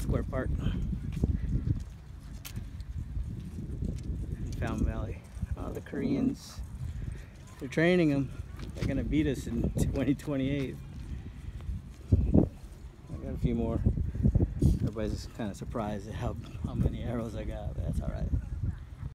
Square Park in Fountain Valley. The Koreans, they're training them. They're gonna beat us in 2028. I got a few more. Everybody's kind of surprised at how many arrows I got, but that's all right.